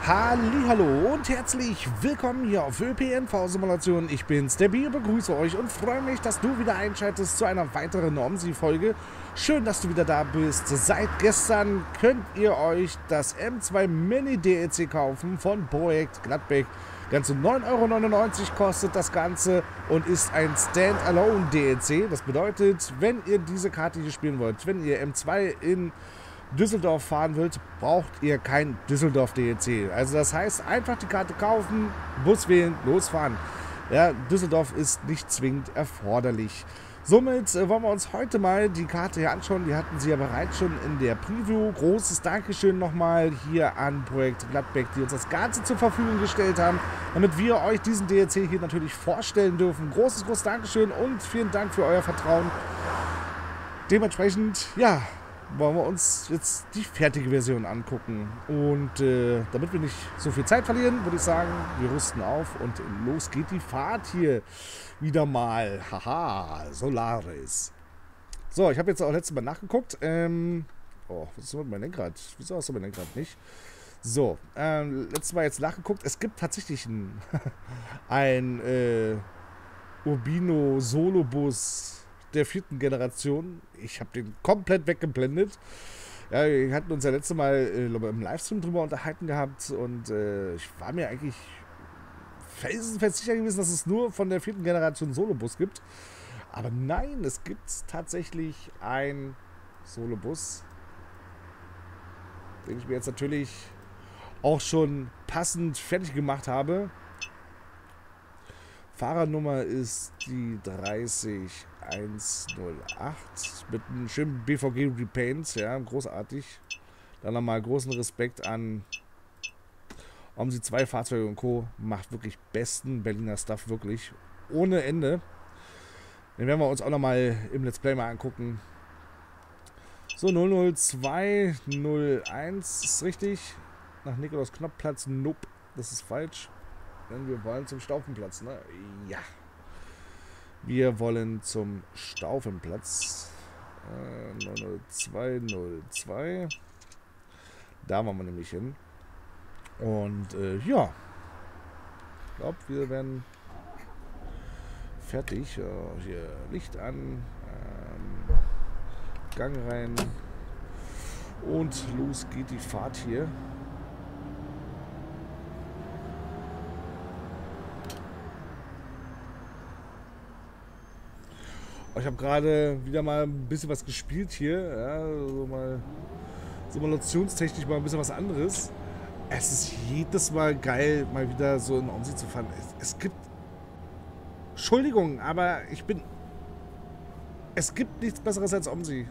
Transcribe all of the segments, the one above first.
Hallihallo und herzlich willkommen hier auf ÖPNV-Simulation. Ich bin's, der Bier, begrüße euch und freue mich, dass du wieder einschaltest zu einer weiteren OMSI-Folge. Schön, dass du wieder da bist. Seit gestern könnt ihr euch das M2 Mini DLC kaufen von Projekt Gladbeck. Ganze 9,99 € kostet das Ganze und ist ein Standalone DLC. Das bedeutet, wenn ihr diese Karte hier spielen wollt, wenn ihr M2 in Düsseldorf fahren wollt, braucht ihr kein Düsseldorf DLC. Also das heißt, einfach die Karte kaufen, Bus wählen, losfahren. Ja, Düsseldorf ist nicht zwingend erforderlich. Somit wollen wir uns heute mal die Karte hier anschauen. Die hatten sie ja bereits schon in der Preview. Großes Dankeschön nochmal hier an Projekt Gladbeck, die uns das Ganze zur Verfügung gestellt haben, damit wir euch diesen DLC hier natürlich vorstellen dürfen. Großes Dankeschön und vielen Dank für euer Vertrauen. Dementsprechend, ja, wollen wir uns jetzt die fertige Version angucken. Und damit wir nicht so viel Zeit verlieren, würde ich sagen, wir rüsten auf und los geht die Fahrt hier wieder mal. Haha, Solaris. So, ich habe jetzt auch letztes Mal nachgeguckt. Oh, was ist mit meinem Lenkrad? Wieso hast du mein Lenkrad nicht? So, letztes Mal jetzt nachgeguckt. Es gibt tatsächlich ein Urbino Solobus der 4. Generation. Ich habe den komplett weggeblendet. Ja, wir hatten uns ja letzte Mal im Livestream drüber unterhalten gehabt und ich war mir eigentlich felsenfest sicher gewesen, dass es nur von der 4. Generation Solobus gibt. Aber nein, es gibt tatsächlich ein Solobus, den ich mir jetzt natürlich auch schon passend fertig gemacht habe. Fahrernummer ist die 30108 mit einem schönen BVG Repaint, ja, großartig. Dann nochmal großen Respekt an OMSI 2 Fahrzeuge und Co. Macht wirklich besten Berliner Stuff, wirklich ohne Ende. Den werden wir uns auch nochmal im Let's Play mal angucken. So, 00201 ist richtig. Nach Nikolaus Knopfplatz, nope, das ist falsch. Denn wir wollen zum Staufenplatz, ne? Ja. Wir wollen zum Staufenplatz. 00202. Da wollen wir nämlich hin. Und ja. Ich glaube, wir werden fertig. Hier Licht an. Gang rein. Und los geht die Fahrt hier. Ich habe gerade wieder mal ein bisschen was gespielt hier, ja, so mal simulationstechnisch mal ein bisschen was anderes. Es ist jedes Mal geil, mal wieder so in OMSI zu fahren. Es gibt, Entschuldigung, aber es gibt nichts Besseres als OMSI.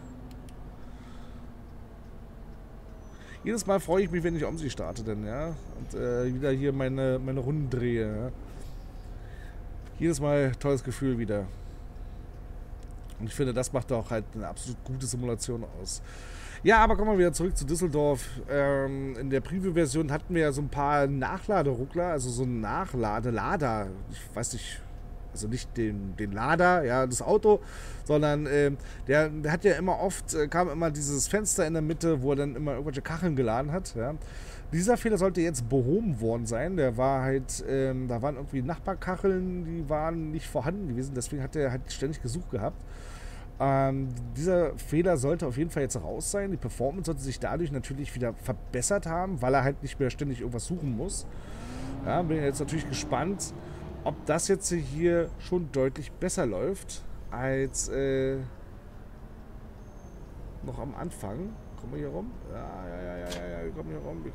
Jedes Mal freue ich mich, wenn ich OMSI starte, denn ja, und wieder hier meine Runden drehe. Ja. Jedes Mal tolles Gefühl wieder. Und ich finde, das macht auch halt eine absolut gute Simulation aus. Ja, aber kommen wir wieder zurück zu Düsseldorf. In der Preview-Version hatten wir ja so ein paar Nachladeruckler, also so ein Nachladelader. Ich weiß nicht, also nicht den Lader, ja, das Auto, sondern der hat ja immer oft, kam immer dieses Fenster in der Mitte, wo er dann immer irgendwelche Kacheln geladen hat. Ja. Dieser Fehler sollte jetzt behoben worden sein. Der war halt, da waren irgendwie Nachbarkacheln, die waren nicht vorhanden gewesen, deswegen hat er halt ständig gesucht gehabt. Dieser Fehler sollte auf jeden Fall jetzt raus sein. Die Performance sollte sich dadurch natürlich wieder verbessert haben, weil er halt nicht mehr ständig irgendwas suchen muss. Ja, bin jetzt natürlich gespannt, ob das jetzt hier schon deutlich besser läuft als noch am Anfang. Kommen wir hier rum? Ja, wir kommen hier rum,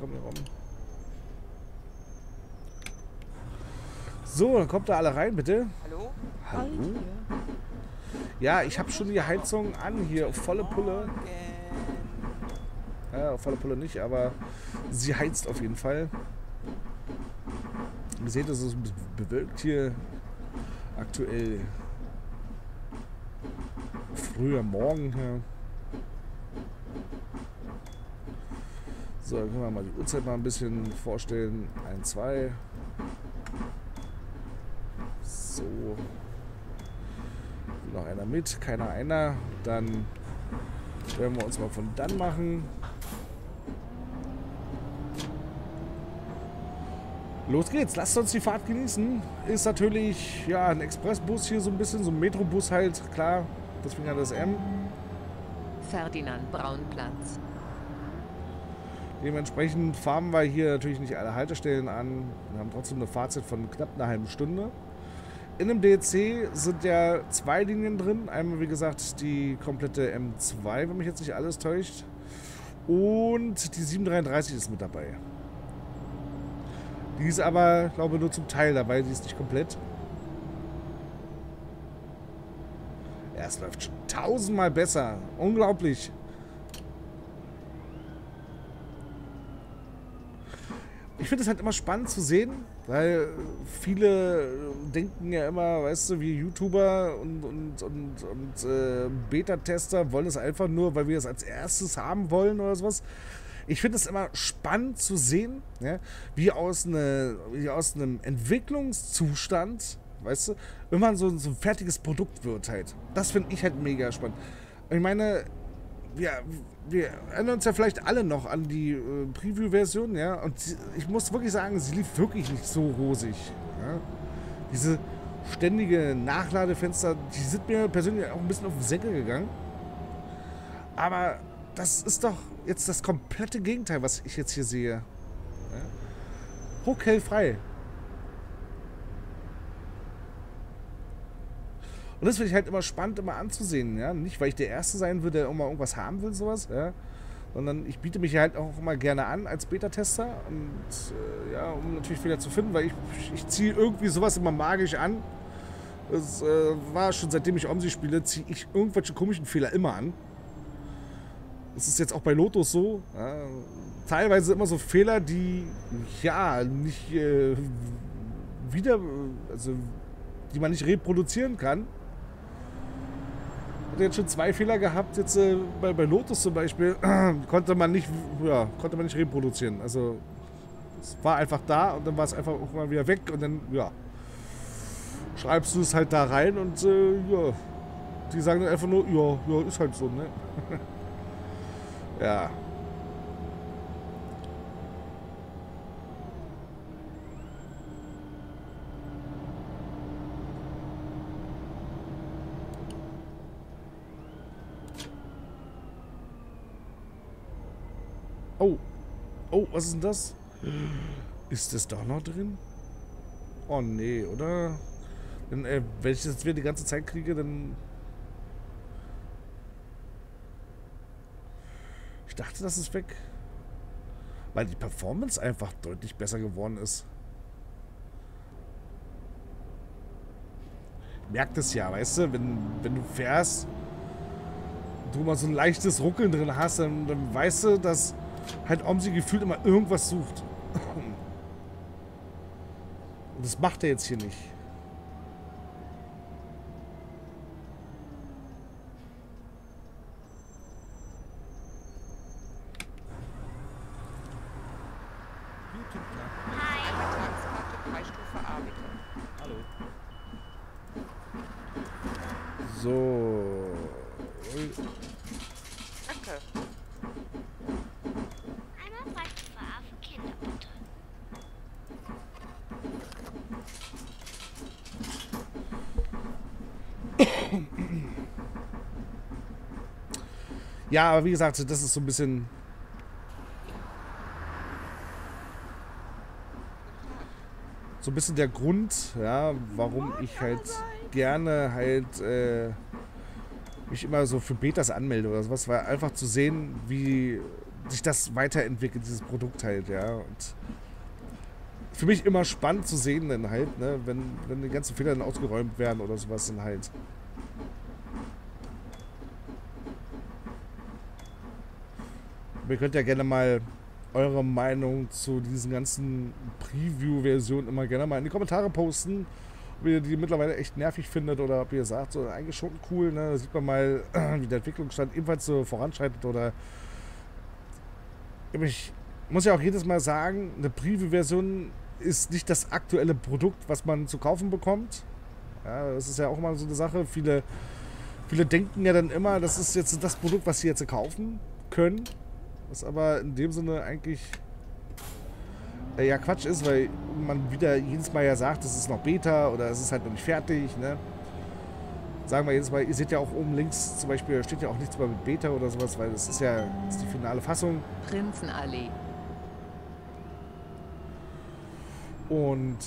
So, dann kommt da alle rein, bitte. Hallo? Hallo? Ja, ich habe schon die Heizung an hier, auf volle Pulle. Ja, auf volle Pulle nicht, aber sie heizt auf jeden Fall. Ihr seht, es ist bewölkt hier aktuell. Früher Morgen hier. So, dann können wir mal die Uhrzeit mal ein bisschen vorstellen. 1, 2. So. Noch einer mit, keiner einer. Dann werden wir uns mal von dann machen. Los geht's, lasst uns die Fahrt genießen. Ist natürlich, ja, ein Expressbus hier so ein bisschen, so ein Metrobus halt, klar. Deswegen hat das M. Ferdinand-Braun-Platz. Dementsprechend fahren wir hier natürlich nicht alle Haltestellen an. Wir haben trotzdem eine Fahrzeit von knapp einer halben Stunde. In dem DEC sind ja 2 Linien drin. Einmal, wie gesagt, die komplette M2, wenn mich jetzt nicht alles täuscht. Und die 733 ist mit dabei. Die ist aber, glaube ich, nur zum Teil dabei. Die ist nicht komplett. Ja, es läuft schon 1000-mal besser. Unglaublich. Ich finde es halt immer spannend zu sehen, weil viele denken ja immer, weißt du, wir YouTuber und Beta-Tester wollen es einfach nur, weil wir es als erstes haben wollen oder sowas. Ich finde es immer spannend zu sehen, ja, wie aus einem Entwicklungszustand, weißt du, immer so ein fertiges Produkt wird halt. Das finde ich halt mega spannend. Ich meine, wir erinnern uns ja vielleicht alle noch an die Preview-Version, ja, und ich muss wirklich sagen, sie lief wirklich nicht so rosig. Ja. Diese ständige Nachladefenster, die sind mir persönlich auch ein bisschen auf den Senkel gegangen. Aber das ist doch jetzt das komplette Gegenteil, was ich jetzt hier sehe. Ja. Ruckelfrei. Und das finde ich halt immer spannend, immer anzusehen, ja. Nicht, weil ich der Erste sein will, der immer irgendwas haben will, sowas, ja. Sondern ich biete mich halt auch immer gerne an als Beta-Tester. Und ja, um natürlich Fehler zu finden, weil ich ziehe irgendwie sowas immer magisch an. Das war schon seitdem ich OMSI spiele, ziehe ich irgendwelche komischen Fehler immer an. Das ist jetzt auch bei Lotus so. Ja. Teilweise immer so Fehler, die ja nicht die man nicht reproduzieren kann. Ich hatte jetzt schon 2 Fehler gehabt, jetzt bei Lotus zum Beispiel, konnte man nicht reproduzieren. Also es war einfach da und dann war es einfach auch mal wieder weg und dann, ja, schreibst du es halt da rein und ja, die sagen dann einfach nur, ja, ist halt so, ne? Ja. Oh. Oh, was ist denn das? Ist das doch noch drin? Oh nee, oder? Denn, wenn ich das wieder die ganze Zeit kriege, dann... Ich dachte, das ist weg. Weil die Performance einfach deutlich besser geworden ist. Ich merke das ja, weißt du? Wenn du fährst, du mal so ein leichtes Ruckeln drin hast, dann weißt du, dass halt OMSI gefühlt immer irgendwas sucht. Und das macht er jetzt hier nicht. So. Danke. Einmal Freistufe A für Kinder, bitte. Ja, aber wie gesagt, das ist so ein bisschen... So ein bisschen der Grund, ja, warum ich halt gerne halt mich immer so für Betas anmelde oder sowas, weil einfach zu sehen, wie sich das weiterentwickelt, dieses Produkt halt, ja. Und für mich immer spannend zu sehen dann halt, ne, wenn die ganzen Fehler dann ausgeräumt werden oder sowas dann halt. Ihr könnt ja gerne mal eure Meinung zu diesen ganzen Preview-Versionen immer gerne mal in die Kommentare posten. Ob ihr die mittlerweile echt nervig findet oder ob ihr sagt, so eigentlich schon cool, ne? Da sieht man mal, wie der Entwicklungsstand ebenfalls so voranschreitet oder... Ich muss ja auch jedes Mal sagen, eine Preview-Version ist nicht das aktuelle Produkt, was man zu kaufen bekommt. Ja, das ist ja auch mal so eine Sache. Viele denken ja dann immer, das ist jetzt das Produkt, was sie jetzt kaufen können. Was aber in dem Sinne eigentlich ja Quatsch ist, weil man wieder jedes Mal ja sagt, es ist noch Beta oder es ist halt noch nicht fertig, ne? Sagen wir jedes Mal, ihr seht ja auch oben links zum Beispiel, da steht ja auch nichts mehr mit Beta oder sowas, weil das ist ja das ist die finale Fassung. Prinzenallee. Und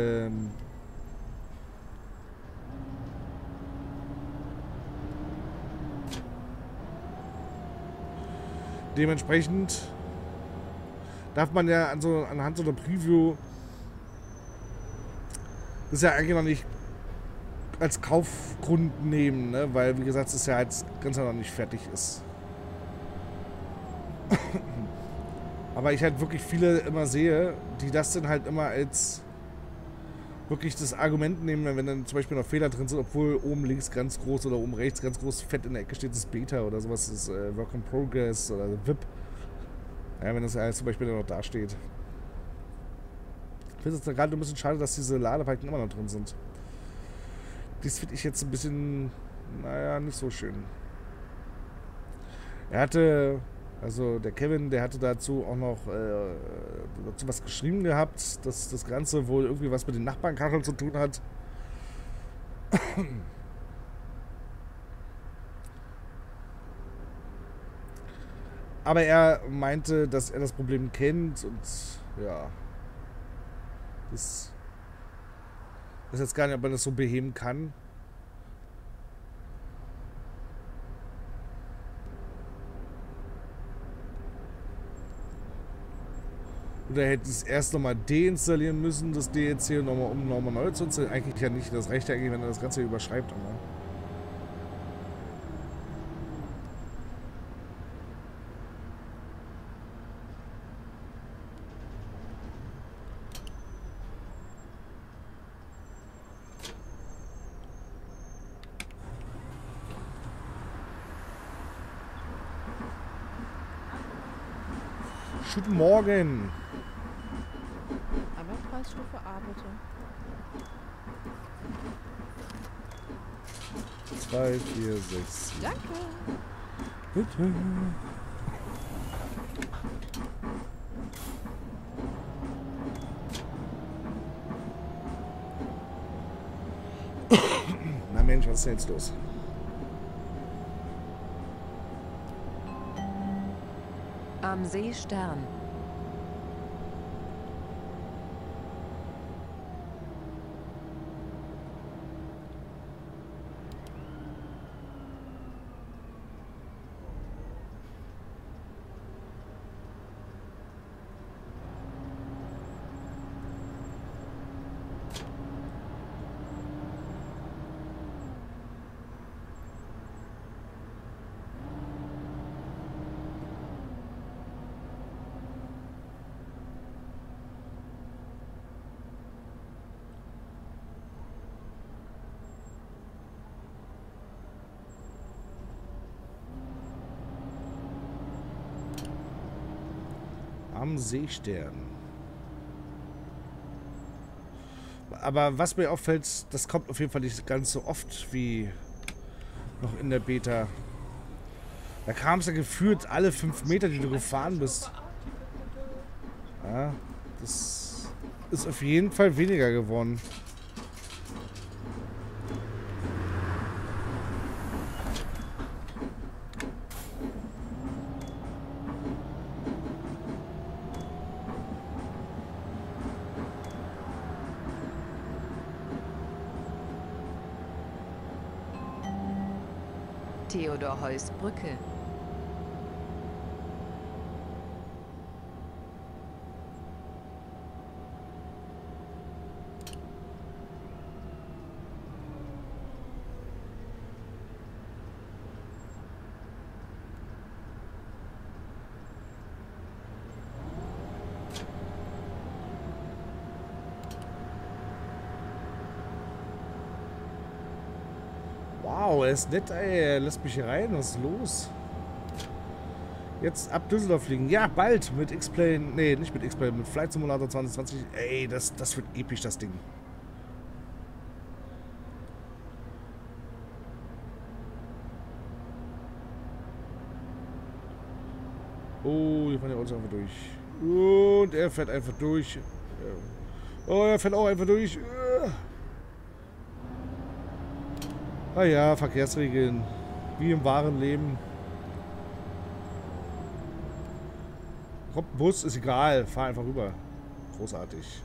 dementsprechend darf man ja anhand so einer Preview das ja eigentlich noch nicht als Kaufgrund nehmen, ne? Weil wie gesagt, es ja jetzt ganz noch nicht fertig ist. Aber ich halt wirklich viele immer sehe, die das dann halt immer als wirklich das Argument nehmen, wenn dann zum Beispiel noch Fehler drin sind, obwohl oben links ganz groß oder oben rechts ganz groß fett in der Ecke steht, das Beta oder sowas, das Work in Progress oder VIP. Ja, wenn das ja zum Beispiel noch da steht. Ich finde es gerade ein bisschen schade, dass diese Ladebalken immer noch drin sind. Das finde ich jetzt ein bisschen, naja, nicht so schön. Er hatte, also der Kevin, der hatte dazu auch noch dazu was geschrieben gehabt, dass das Ganze wohl irgendwie was mit den Nachbarnkacheln zu tun hat. Aber er meinte, dass er das Problem kennt und ja, das ist jetzt gar nicht, ob man das so beheben kann. Oder hätte es erst nochmal deinstallieren müssen, das DLC, um nochmal neu zu installieren. Eigentlich ja nicht. Das reicht ja eigentlich, wenn er das Ganze überschreibt. Aber. Guten Morgen. Einmal Preisstufe A, bitte. 2, 4, 6. Danke. Bitte. Na Mensch, was ist denn jetzt los? Am See Stern. Am Seestern. Aber was mir auffällt, das kommt auf jeden Fall nicht ganz so oft wie noch in der Beta. Da kam es ja gefühlt alle 5 Meter, die du gefahren bist. Ja, das ist auf jeden Fall weniger geworden. Theodor Heuss Brücke. Wow, er ist nett, ey. Er lässt mich hier rein. Was ist los? Jetzt ab Düsseldorf fliegen. Ja, bald mit X-Plane. Nee, nicht mit X-Plane, mit Flight Simulator 2020. Ey, das wird episch, das Ding. Oh, hier fahren ja uns einfach durch. Und er fährt einfach durch. Oh, er fährt auch einfach durch. Ah ja, Verkehrsregeln. Wie im wahren Leben. Kommt ein Bus, ist egal. Fahr einfach rüber. Großartig.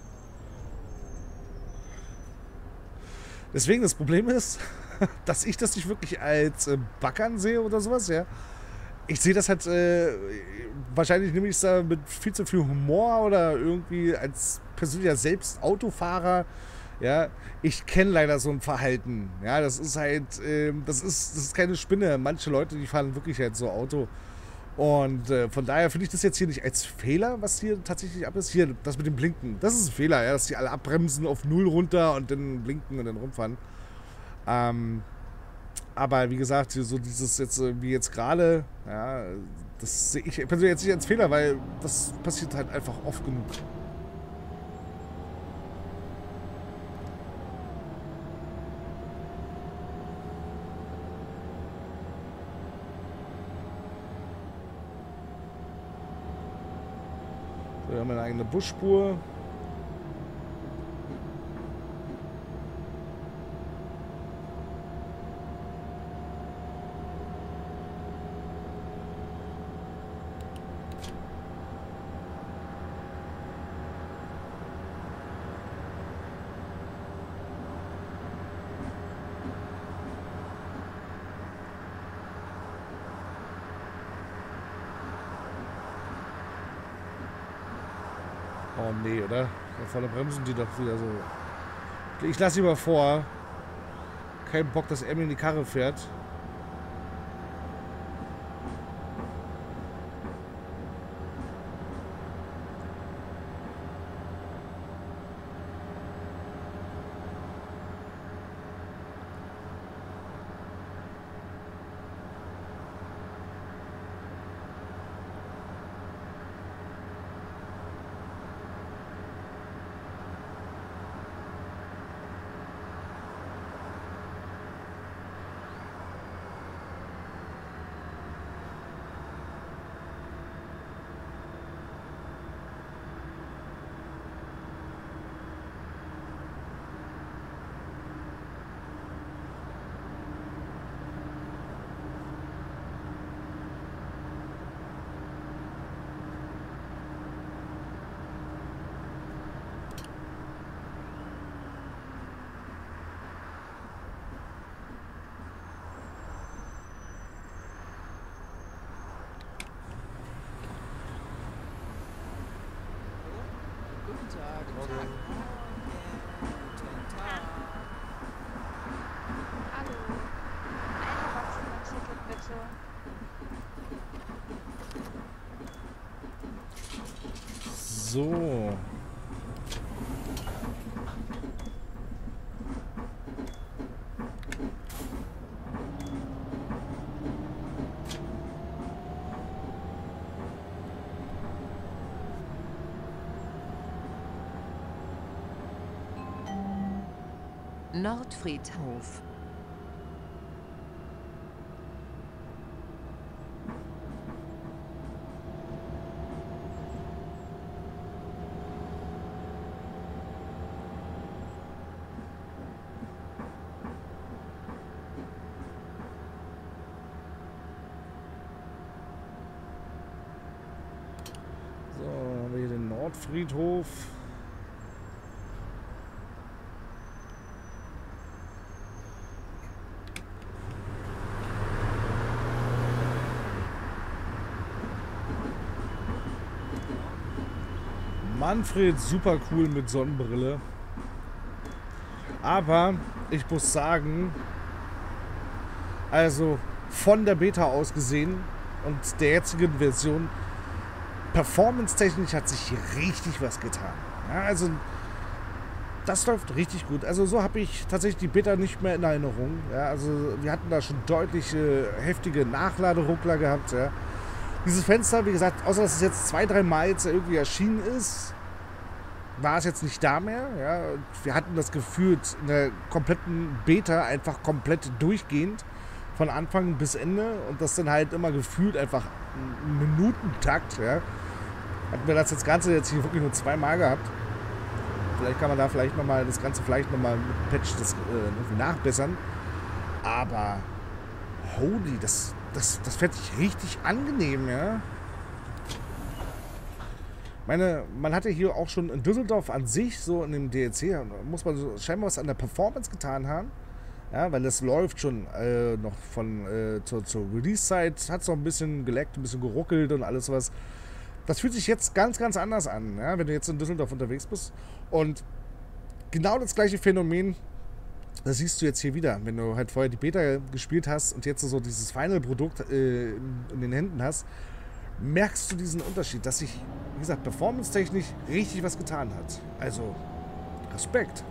Deswegen das Problem ist, dass ich das nicht wirklich als Backern sehe oder sowas, ja. Ich sehe das halt, wahrscheinlich nehme ich es da mit viel zu viel Humor oder irgendwie als persönlicher selbst Autofahrer, ja. Ich kenne leider so ein Verhalten, ja. Das ist halt, das ist keine Spinne. Manche Leute, die fahren wirklich halt so Auto. Und von daher finde ich das jetzt hier nicht als Fehler, was hier tatsächlich ab ist. Hier, das mit dem Blinken, das ist ein Fehler, ja, dass die alle abbremsen auf 0 runter und dann blinken und dann rumfahren. Aber wie gesagt, so dieses jetzt, wie jetzt gerade, ja, das sehe ich persönlich jetzt nicht als Fehler, weil das passiert halt einfach oft genug. Wir haben eine eigene Busspur. Oh nee, oder? Da vorne bremsen die doch wieder so. Ich lasse ihn mal vor. Kein Bock, dass er mir in die Karre fährt. Hallo. Ein Erwachsenenticket bitte. So. Nordfriedhof. So, dann haben wir hier den Nordfriedhof. Manfred, super cool mit Sonnenbrille. Aber ich muss sagen, also von der Beta aus gesehen und der jetzigen Version, performance-technisch hat sich hier richtig was getan. Ja, also das läuft richtig gut. Also so habe ich tatsächlich die Beta nicht mehr in Erinnerung. Ja, also wir hatten da schon deutlich heftige Nachladeruckler gehabt. Ja. Dieses Fenster, wie gesagt, außer dass es jetzt 2-3 Mal jetzt irgendwie erschienen ist, war es jetzt nicht da mehr. Ja. Wir hatten das gefühlt in der kompletten Beta einfach komplett durchgehend, von Anfang bis Ende, und das dann halt immer gefühlt einfach ein Minutentakt. Ja. Hatten wir das Ganze jetzt hier wirklich nur zweimal gehabt. Vielleicht kann man da vielleicht nochmal das Ganze vielleicht nochmal mit Patch das irgendwie nachbessern. Aber holy, das fände ich richtig angenehm, ja. Man hatte hier auch schon in Düsseldorf an sich, so in dem DLC, muss man so scheinbar was an der Performance getan haben. Ja, weil das läuft schon noch von zur Release-Zeit, hat es noch ein bisschen geleckt, ein bisschen geruckelt und alles was. Das fühlt sich jetzt ganz, ganz anders an, ja, wenn du jetzt in Düsseldorf unterwegs bist. Und genau das gleiche Phänomen, das siehst du jetzt hier wieder. Wenn du halt vorher die Beta gespielt hast und jetzt so dieses Final-Produkt in den Händen hast, merkst du diesen Unterschied, dass sich, wie gesagt, performance-technisch richtig was getan hat. Also, Respekt.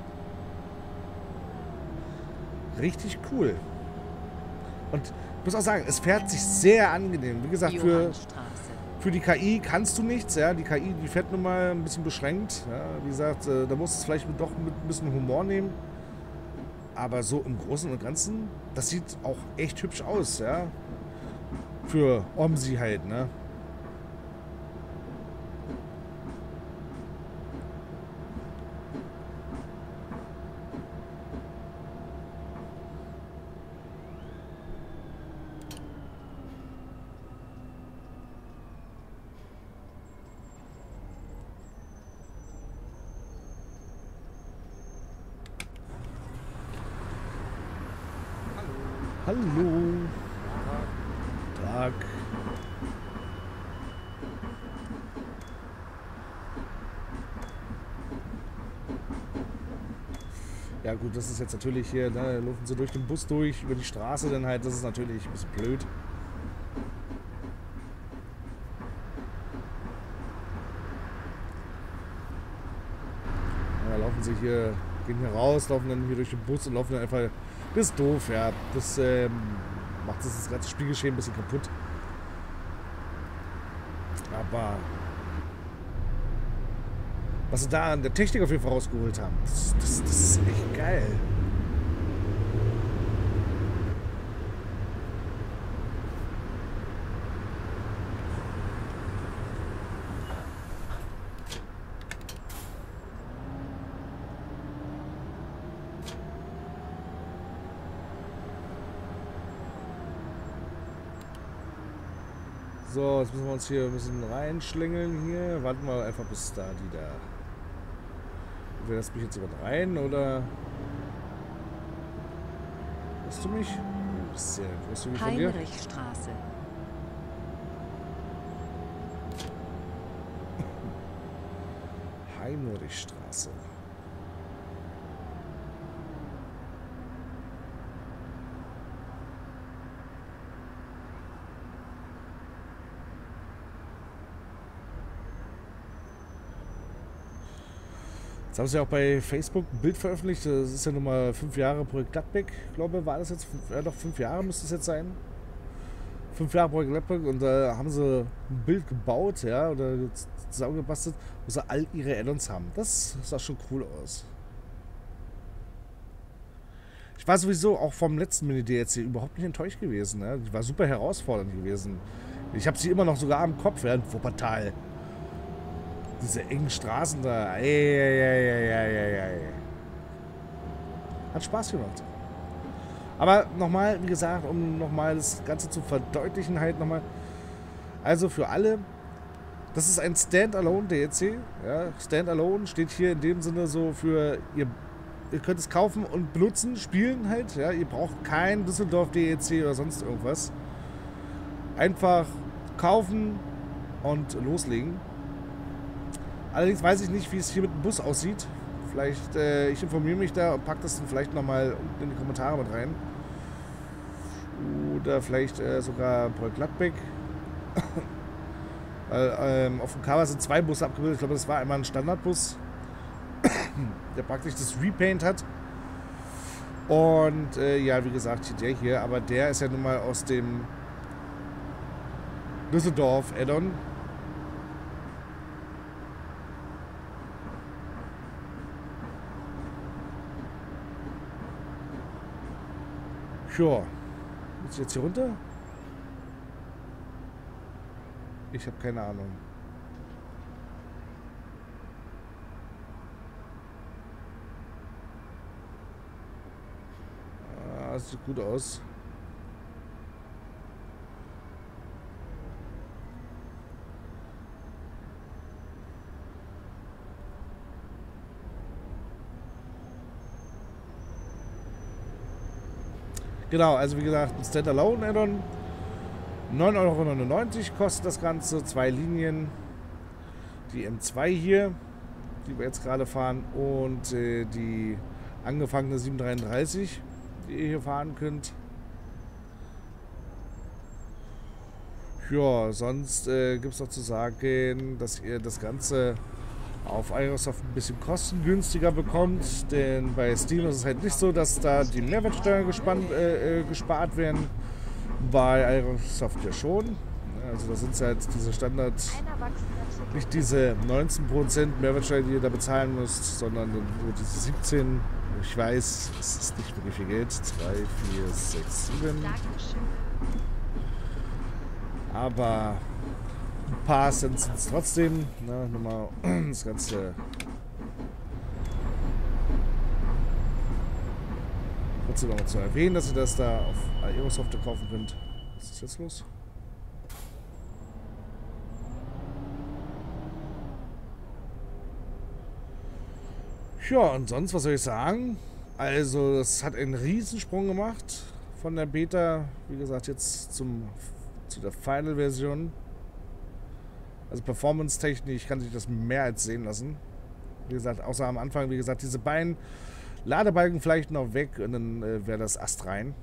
Richtig cool. Und ich muss auch sagen, es fährt sich sehr angenehm. Wie gesagt, für die KI kannst du nichts. Ja? Die KI, die fährt nun mal ein bisschen beschränkt. Ja? Wie gesagt, da musst du es vielleicht doch mit ein bisschen Humor nehmen. Aber so im Großen und Ganzen, das sieht auch echt hübsch aus. Ja? Für OMSI halt, ne? Hallo. Tag. Ja gut, das ist jetzt natürlich hier, ne, laufen sie durch den Bus durch, über die Straße dann halt, das ist natürlich ein bisschen blöd. Ja, laufen sie hier, gehen hier raus, laufen dann hier durch den Bus und laufen dann einfach. Das ist doof, ja. Das macht das ganze Spielgeschehen ein bisschen kaputt. Aber was sie da an der Technik auf jeden Fall rausgeholt haben, das ist echt geil. So, jetzt müssen wir uns hier ein bisschen reinschlängeln hier. Warten wir einfach bis da die da. Entweder lässt mich jetzt jemand rein oder. Hörst du mich? Sehr. Hörst du mich von dir? Heinrichstraße. Heinrichstraße. Jetzt haben sie ja auch bei Facebook ein Bild veröffentlicht. Das ist ja nun mal 5 Jahre Projekt Gladbeck, glaube ich, war das jetzt. Ja, doch 5 Jahre müsste es jetzt sein. 5 Jahre Projekt Gladbeck und da haben sie ein Bild gebaut, ja, oder zusammengebastelt, wo sie all ihre Add-ons haben. Das sah schon cool aus. Ich war sowieso auch vom letzten Mini-DLC überhaupt nicht enttäuscht gewesen. Ne? Die war super herausfordernd gewesen. Ich habe sie immer noch sogar am Kopf, ja, in Wuppertal. Diese engen Straßen da. Hat Spaß gemacht. Aber nochmal, wie gesagt, um nochmal das Ganze zu verdeutlichen, halt nochmal. Also für alle, das ist ein Standalone DLC. Ja, Standalone steht hier in dem Sinne so für, ihr könnt es kaufen und benutzen, spielen halt. Ja, ihr braucht kein Düsseldorf DLC oder sonst irgendwas. Einfach kaufen und loslegen. Allerdings weiß ich nicht, wie es hier mit dem Bus aussieht. Vielleicht, ich informiere mich da und packe das dann vielleicht nochmal unten in die Kommentare mit rein. Oder vielleicht sogar Projekt Gladbeck. Auf dem Cover sind 2 Busse abgebildet. Ich glaube, das war einmal ein Standardbus, der praktisch das Repaint hat. Und ja, wie gesagt, der hier. Aber der ist ja nun mal aus dem Düsseldorf Add-on. Ja, muss ich jetzt hier runter? Ich habe keine Ahnung. das sieht gut aus. Genau, also wie gesagt, ein Standalone Add-on. 9,99 € kostet das Ganze. 2 Linien. Die M2 hier, die wir jetzt gerade fahren. Und die angefangene 733, die ihr hier fahren könnt. Ja, sonst gibt es noch zu sagen, dass ihr das Ganze auf Aerosoft ein bisschen kostengünstiger bekommt, denn bei Steam ist es halt nicht so, dass da die Mehrwertsteuern gespart werden. Bei Aerosoft ja schon. Also das sind halt diese Standard, nicht diese 19% Mehrwertsteuer, die ihr da bezahlen müsst, sondern nur diese 17. Ich weiß, es ist nicht wirklich viel Geld. 2, 4, 6, 7. Aber ein paar sind es trotzdem. Na, nur mal das Ganze trotzdem noch mal zu erwähnen, dass ihr das da auf Aerosoft kaufen könnt. Was ist jetzt los? Ja, und sonst, was soll ich sagen? Also, das hat einen Riesensprung gemacht von der Beta, wie gesagt, jetzt zu der Final-Version. Also performance-technisch kann sich das mehr als sehen lassen. Wie gesagt, außer am Anfang, wie gesagt, diese beiden Ladebalken vielleicht noch weg und dann wäre das Ast rein.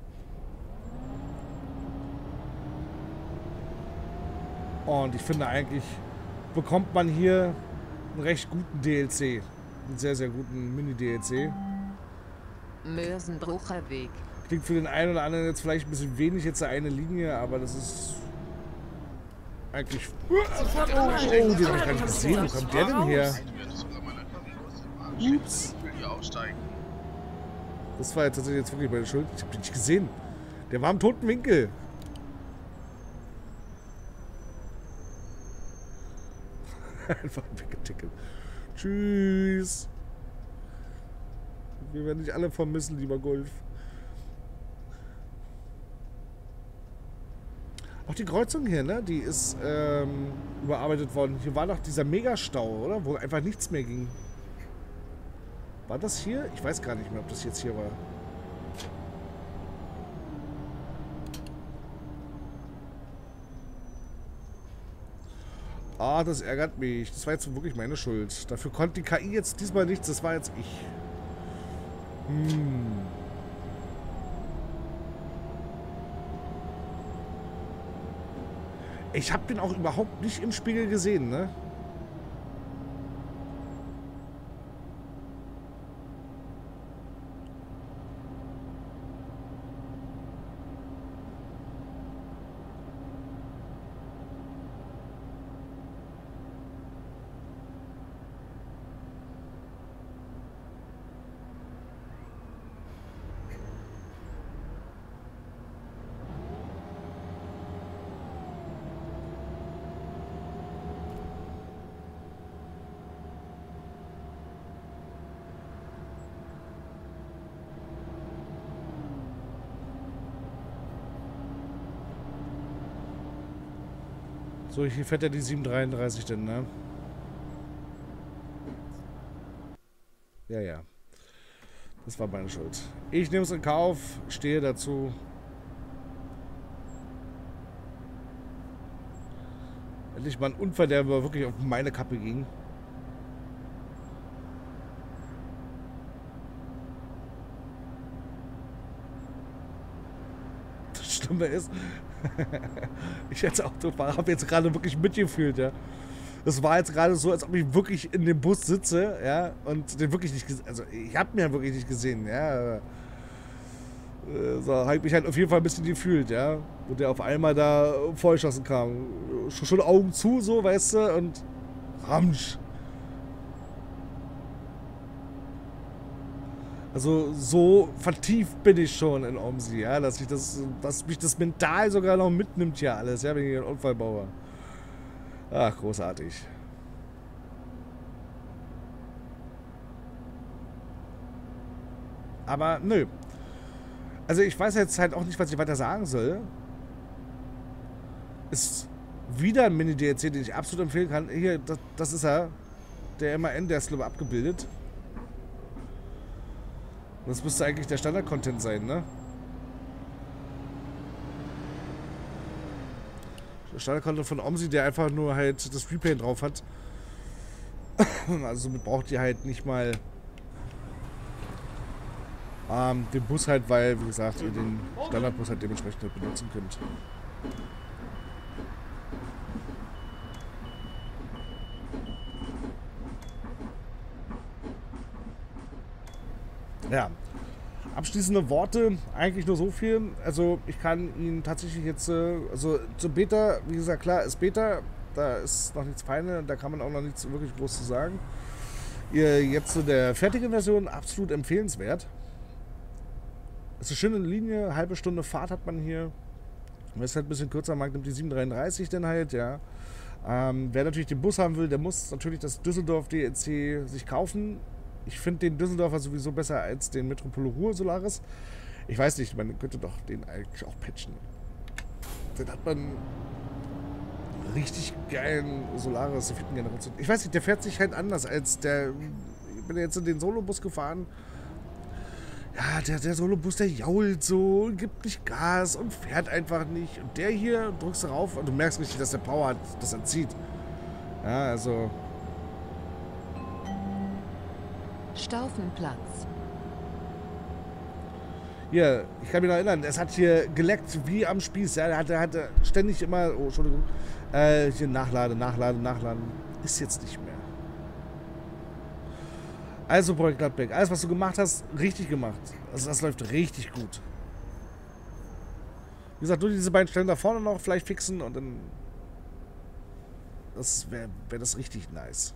Und ich finde eigentlich, bekommt man hier einen recht guten DLC. Einen sehr, sehr guten Mini-DLC. Mörsenbrucher Weg. Klingt für den einen oder anderen jetzt vielleicht ein bisschen wenig, jetzt eine Linie, aber das ist eigentlich... Oh, den habe ich gar nicht gesehen. Wo kommt der denn her? Ups. Das war jetzt tatsächlich jetzt wirklich meine Schuld. Ich habe den nicht gesehen. Der war im toten Winkel. Einfach weggetickelt. Tschüss. Wir werden nicht alle vermissen, lieber Golf. Auch die Kreuzung hier, ne? Die ist überarbeitet worden. Hier war doch dieser Megastau, oder? Wo einfach nichts mehr ging. War das hier? Ich weiß gar nicht mehr, ob das jetzt hier war. Ah, das ärgert mich. Das war jetzt wirklich meine Schuld. Dafür konnte die KI jetzt diesmal nichts. Das war jetzt ich. Ich habe den auch überhaupt nicht im Spiegel gesehen, ne? So, hier fährt ja die 733 denn, ne? Ja, ja. Das war meine Schuld. Ich nehme es in Kauf, stehe dazu. Endlich mal ein Unfall, der aber wirklich auf meine Kappe ging. Das Schlimme ist, ich als Autofahrer habe jetzt gerade wirklich mitgefühlt, ja. Das war jetzt gerade so, als ob ich wirklich in dem Bus sitze, ja, und den wirklich nicht gesehen, also ich habe mir wirklich nicht gesehen, ja. So, habe ich mich halt auf jeden Fall ein bisschen gefühlt, ja. Wo der auf einmal da vollschossen kam. Schon Augen zu, so, weißt du, und Ramsch. Also so vertieft bin ich schon in OMSI, ja, dass mich das mental sogar noch mitnimmt hier alles, ja, wenn ich einen Unfall baue. Ach, großartig. Aber nö. Also ich weiß jetzt halt auch nicht, was ich weiter sagen soll. Ist wieder ein Mini-DLC, den ich absolut empfehlen kann. Hier, das ist er. Der MAN, der ist glaube ich abgebildet. Das müsste eigentlich der Standard-Content sein, ne? Der Standard-Content von OMSI, der einfach nur halt das Repaint drauf hat. Also somit braucht ihr halt nicht mal den Bus halt, weil, wie gesagt, ihr den Standardbus halt dementsprechend halt benutzen könnt. Ja, abschließende Worte, eigentlich nur so viel. Also ich kann Ihnen tatsächlich jetzt, also zur Beta, wie gesagt, klar, ist Beta, da ist noch nichts Feines, da kann man auch noch nichts wirklich groß zu sagen. Jetzt zu der fertigen Version, absolut empfehlenswert. Es ist eine schöne Linie, halbe Stunde Fahrt hat man hier. Wenn es halt ein bisschen kürzer mag, nimmt die 733 dann halt, ja. Wer natürlich den Bus haben will, der muss natürlich das Düsseldorf DLC sich kaufen. Ich finde den Düsseldorfer sowieso besser als den Metropole Ruhr Solaris. Ich weiß nicht, man könnte doch den eigentlich auch patchen. Dann hat man einen richtig geilen Solaris der 4. Generation. Ich weiß nicht, der fährt sich halt anders als der... Ich bin jetzt in den Solobus gefahren. Ja, der Solobus, der jault so, gibt nicht Gas und fährt einfach nicht. Und der hier, drückst du rauf und du merkst richtig, dass der Power hat, das er zieht. Ja, also... Staufenplatz. Hier, ich kann mich noch erinnern, es hat hier geleckt wie am Spieß. Ja, der hatte ständig immer... Oh, Entschuldigung. Hier nachladen. Ist jetzt nicht mehr. Also, Projekt Gladbeck, alles, was du gemacht hast, richtig gemacht. Also, das läuft richtig gut. Wie gesagt, nur diese beiden Stellen da vorne noch vielleicht fixen und dann... Das wäre das richtig nice.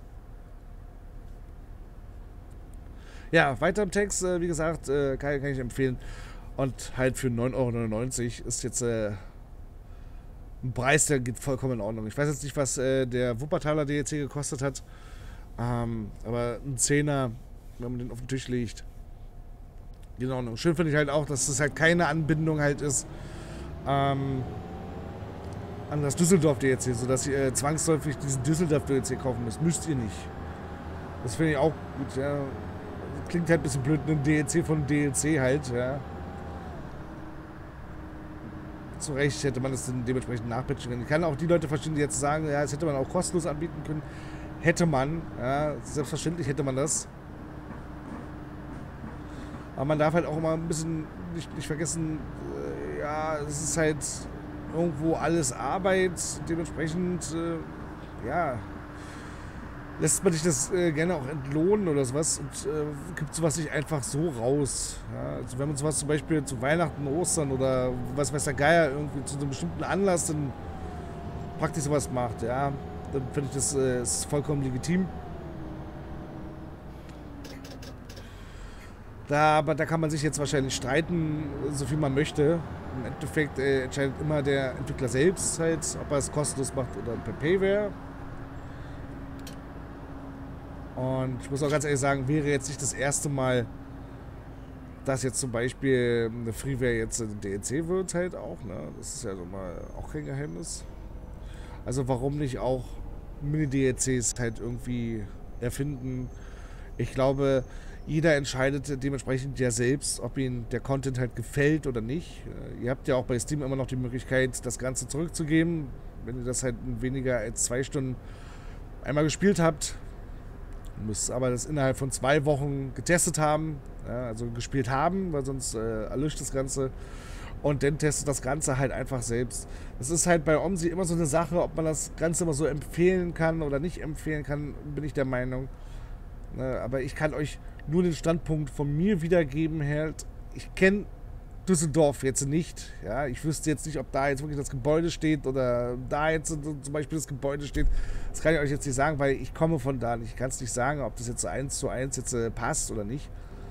Ja, weiter im Text, wie gesagt, kann ich empfehlen. Und halt für 9,99 € ist jetzt ein Preis, der geht vollkommen in Ordnung. Ich weiß jetzt nicht, was der Wuppertaler DLC gekostet hat. Aber ein 10er, wenn man den auf den Tisch legt, geht in Ordnung. Schön finde ich halt auch, dass es halt keine Anbindung halt ist an das Düsseldorf DLC, sodass ihr zwangsläufig diesen Düsseldorf DLC kaufen müsst. Müsst ihr nicht. Das finde ich auch gut, ja. Klingt halt ein bisschen blöd, ein DLC von DLC halt, ja. Zu Recht hätte man das dann dementsprechend nachpatchen können. Ich kann auch die Leute verstehen, die jetzt sagen, ja, das hätte man auch kostenlos anbieten können. Hätte man, ja, selbstverständlich hätte man das. Aber man darf halt auch immer ein bisschen nicht vergessen, ja, es ist halt irgendwo alles Arbeit, dementsprechend, ja, lässt man sich das gerne auch entlohnen oder sowas und gibt sowas nicht einfach so raus. Ja, also wenn man sowas zum Beispiel zu Weihnachten, Ostern oder was weiß der Geier irgendwie zu einem bestimmten Anlass dann praktisch sowas macht, ja, dann finde ich das ist vollkommen legitim. Aber da kann man sich jetzt wahrscheinlich streiten, so viel man möchte. Im Endeffekt entscheidet immer der Entwickler selbst halt, ob er es kostenlos macht oder per Payware. Und ich muss auch ganz ehrlich sagen, wäre jetzt nicht das erste Mal, dass jetzt zum Beispiel eine Freeware jetzt ein DLC wird halt auch, ne? Das ist ja so mal auch kein Geheimnis. Also warum nicht auch Mini-DLCs halt irgendwie erfinden? Ich glaube, jeder entscheidet dementsprechend ja selbst, ob ihm der Content halt gefällt oder nicht. Ihr habt ja auch bei Steam immer noch die Möglichkeit, das Ganze zurückzugeben, wenn ihr das halt in weniger als 2 Stunden einmal gespielt habt. Ihr müsst aber das innerhalb von 2 Wochen getestet haben, ja, also gespielt haben, weil sonst erlischt das Ganze. Und dann testet das Ganze halt einfach selbst. Das ist halt bei OMSI immer so eine Sache, ob man das Ganze immer so empfehlen kann oder nicht empfehlen kann, bin ich der Meinung. Aber ich kann euch nur den Standpunkt von mir wiedergeben, halt. Ich kenne Düsseldorf jetzt nicht. Ja, ich wüsste jetzt nicht, ob da jetzt wirklich das Gebäude steht oder da jetzt zum Beispiel das Gebäude steht. Das kann ich euch jetzt nicht sagen, weil ich komme von da nicht. Ich kann es nicht sagen, ob das jetzt 1:1 jetzt passt oder nicht.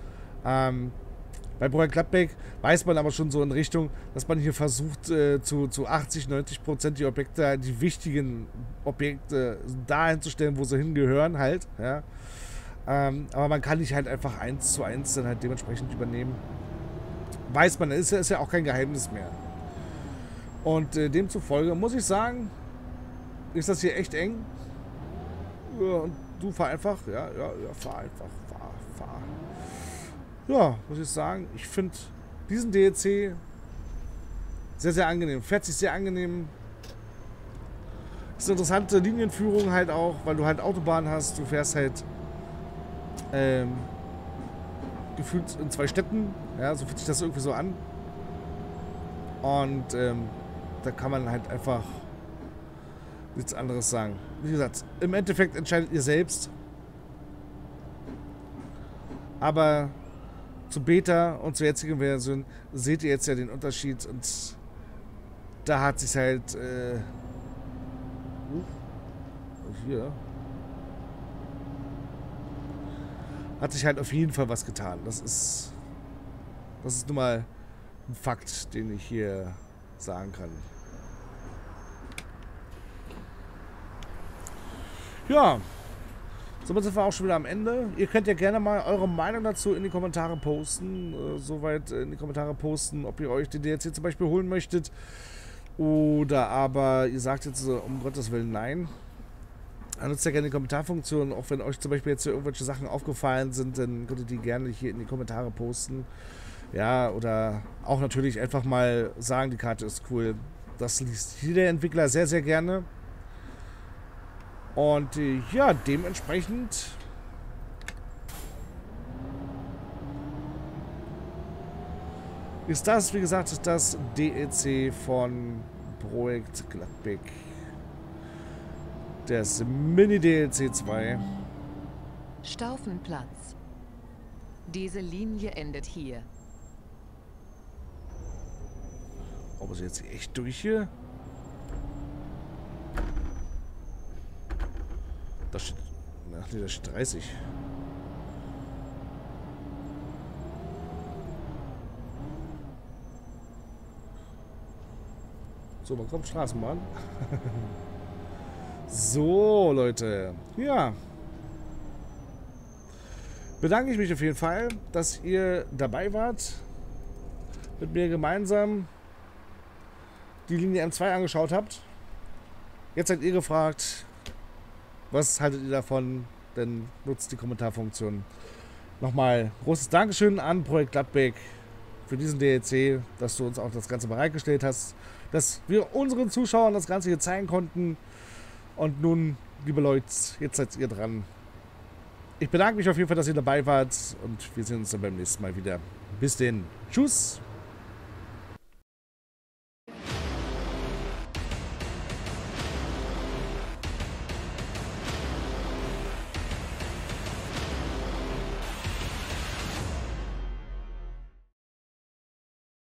Bei Projekt Gladbeck weiß man aber schon so in Richtung, dass man hier versucht, zu 80-90% die Objekte, die wichtigen Objekte dahin zu stellen, wo sie hingehören halt. Ja. Aber man kann nicht halt einfach 1:1 dann halt dementsprechend übernehmen. weiß man, ist ja auch kein Geheimnis mehr. Und demzufolge muss ich sagen, ist das hier echt eng. Ja, und du fahr einfach, ja, fahr einfach, fahr. Ja, muss ich sagen, ich finde diesen DLC sehr, sehr angenehm. Fährt sich sehr angenehm. Ist eine interessante Linienführung halt auch, weil du halt Autobahn hast. Du fährst halt gefühlt in 2 Städten. Ja, so fühlt sich das irgendwie so an. Und da kann man halt einfach nichts anderes sagen. Wie gesagt, im Endeffekt entscheidet ihr selbst. Aber zu Beta und zur jetzigen Version seht ihr jetzt ja den Unterschied. Und da hat sich halt hier hat sich halt auf jeden Fall was getan. Das ist nun mal ein Fakt, den ich hier sagen kann. Ja, somit sind wir auch schon wieder am Ende. Ihr könnt ja gerne mal eure Meinung dazu in die Kommentare posten. Soweit in die Kommentare posten, ob ihr euch den DLC zum Beispiel holen möchtet. Oder aber ihr sagt jetzt um Gottes Willen nein. Dann nutzt ja gerne die Kommentarfunktion. Auch wenn euch zum Beispiel jetzt hier irgendwelche Sachen aufgefallen sind, dann könnt ihr die gerne hier in die Kommentare posten. Ja, oder auch natürlich einfach mal sagen, die Karte ist cool. Das liest jeder Entwickler sehr, sehr gerne. Und ja, dementsprechend ist das, wie gesagt, das DLC von Projekt Gladbeck. Das Mini-DLC 2. Staufenplatz. Diese Linie endet hier. Ob es jetzt echt durch hier? Da steht. Ach nee, da steht 30. So, man kommt Straßenbahn. So, Leute. Ja. Bedanke ich mich auf jeden Fall, dass ihr dabei wart. Mit mir gemeinsam die Linie M2 angeschaut habt. Jetzt seid ihr gefragt, was haltet ihr davon? Denn nutzt die Kommentarfunktion. Nochmal großes Dankeschön an Projekt Gladbeck für diesen DLC, dass du uns auch das Ganze bereitgestellt hast, dass wir unseren Zuschauern das Ganze hier zeigen konnten. Und nun, liebe Leute, jetzt seid ihr dran. Ich bedanke mich auf jeden Fall, dass ihr dabei wart und wir sehen uns dann beim nächsten Mal wieder. Bis denn. Tschüss.